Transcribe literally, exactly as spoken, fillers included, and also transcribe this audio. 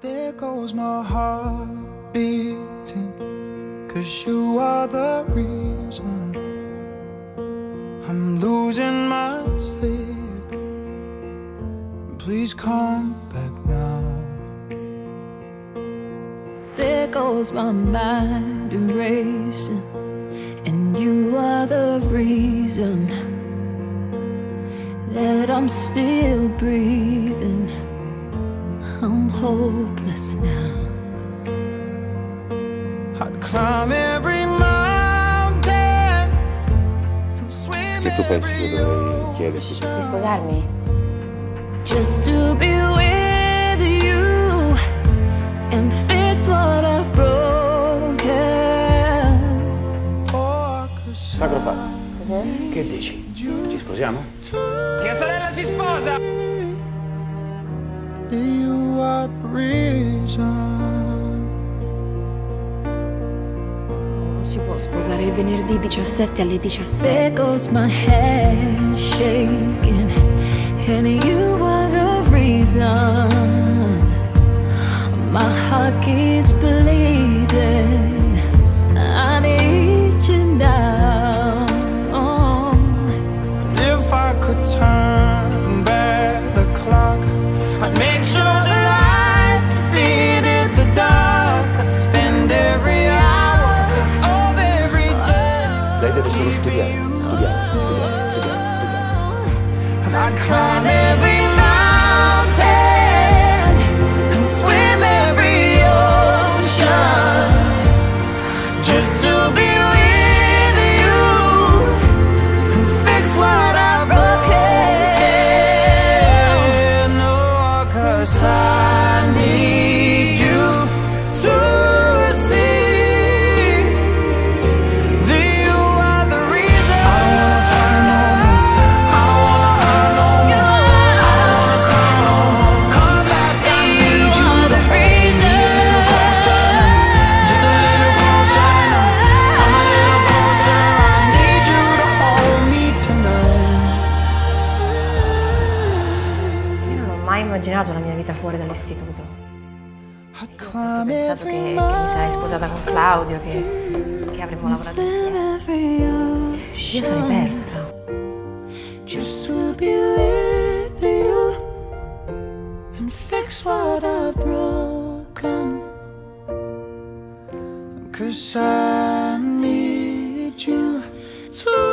There goes my heart beating, 'cause you are the reason I'm losing my sleep. Please come back now. There goes my mind racing, and you are the reason that I'm still breathing. I'm hopeless now. I'd climb every mountain and swim. Che tu pensi che dovrei chiederti? Di sposarmi? Just to be with you and fix what I've broken. Sacro fatto. Uh-huh. Che dici? Ci sposiamo? Mia sorella si sposa! You are the reason. Non si può sposare il venerdì diciassette alle diciassette. There goes my hand shaking, and you are the reason my heart keeps bleeding. I need you now. Oh. If I could turn back the clock, I'd make sure the light defeated the dark. I'd spend every hour of every day. Lei deve solo studiare, studiare, studiare, studiare, studiare. And I'd climb every mountain and swim every ocean just to be with you and fix what I've broken. No, 'cause I need you to see that you are the reason. I don't wanna fight no more. I don't wanna hurt no more. I don't wanna cry no more. Come back, I need you to reason. Just a little closer now. Come a little closer. I need you to hold me tonight. Io non ho mai immaginato la mia vita fuori dall'istituto. I'd Ho climb pensato che, every che mi sarei sposata con Claudio, che, che avremmo lavorato insieme. Io sarei persa. just to be with you and fix what I've broken. 'Cause I need you to